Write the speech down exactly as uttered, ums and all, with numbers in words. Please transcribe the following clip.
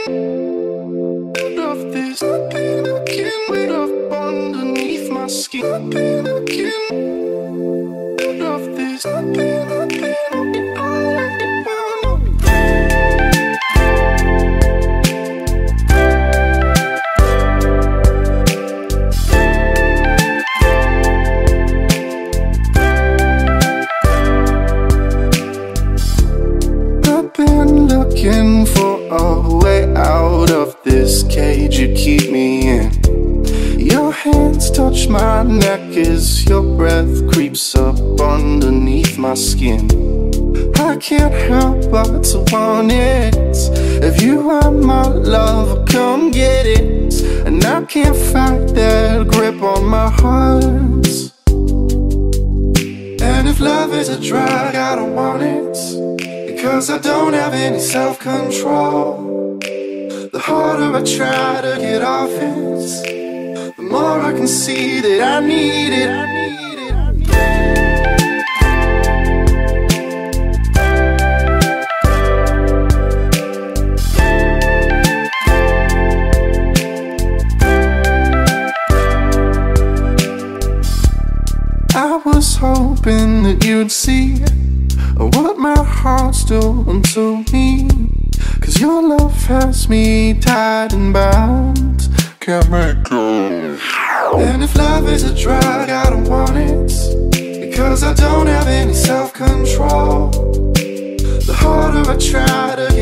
of this. I've been looking right up underneath my skin. I've been looking of this. I've been, I've been looking all I can find. I've been looking for a way out of this cage you keep me in. Your hands touch my neck as your breath creeps up underneath my skin. I can't help but to want it. If you want my love, come get it. And I can't fight that grip on my heart. And if love is a drug, I don't want it, because I don't have any self-control. The harder I try to get off it, the more I can see that I need it, I need it, I need it. I was hoping that you'd see what my heart's doing to me, 'cause your love has me tied and bound, can't let go. And if love is a drug, I don't want it, because I don't have any self-control. The harder I try to